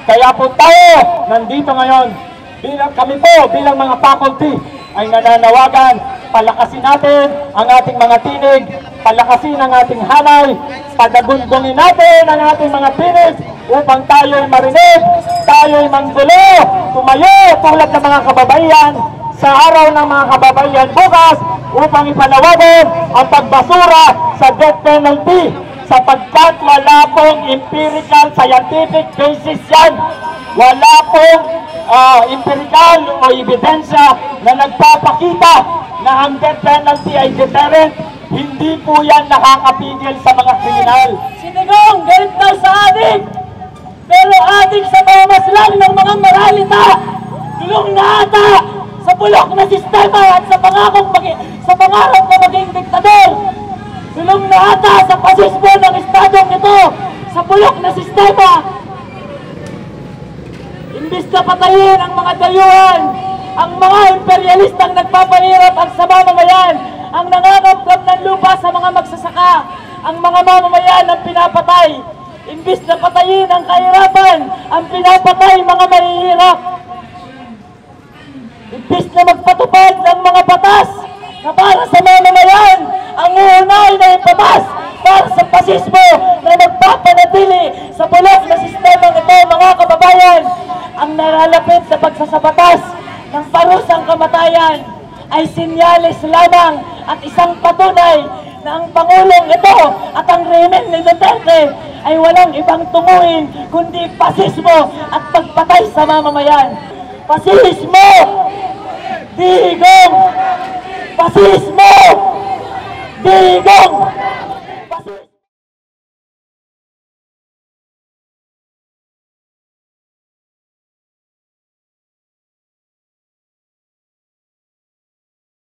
Kaya po tayo nandito ngayon, kami po bilang mga faculty ay nananawagan, palakasin natin ang ating mga tinig, palakasin ang ating hanay, padagundungin natin ang ating mga tinig upang tayo'y marinig, tayo'y manggulo, tumayo tulad ng mga kababaihan sa araw ng mga kababaihan bukas upang ipanawagan ang pagbasura sa death penalty sapagkat wala pong empirical scientific basis yan. Wala pong empirical o ebidensya na nagpapakita na ang death penalty ay deterrent. Hindi po yan nakakapigil sa mga kriminal. Sinigong, galit daw sa adik, pero adik sa mamaslang ng mga moralita, gulong na ata sa bulok na sistema at sa pangarap na maging diktador. Gulong na ata sa pasismo ng estadong ito, sa bulok na sistema. Imbis na patayin ang mga dayuhan, ang mga imperialistang nagpapahirap at sa mamamayan, ang nangangamkam ng lupa sa mga magsasaka, ang mga mamamayan ang pinapatay. Imbis na patayin ang kahirapan, ang pinapatay mga mahihirap. Imbis na magpatupad ng mga batas na para sa mamamayan, ang uunay na ipatas para sa pasismo na nagpapanatili sa bulok na sistemang ito, mga kababayan. Ang nalalapit sa pagsasabatas ng parusang kamatayan ay sinyalis lamang at isang patunay na ang Pangulong ito at ang rehimen ni Duterte ay walang ibang tunguhin kundi pasismo at pagpatay sa mamamayan. Pasismo! Digong! Pasismo! Digong!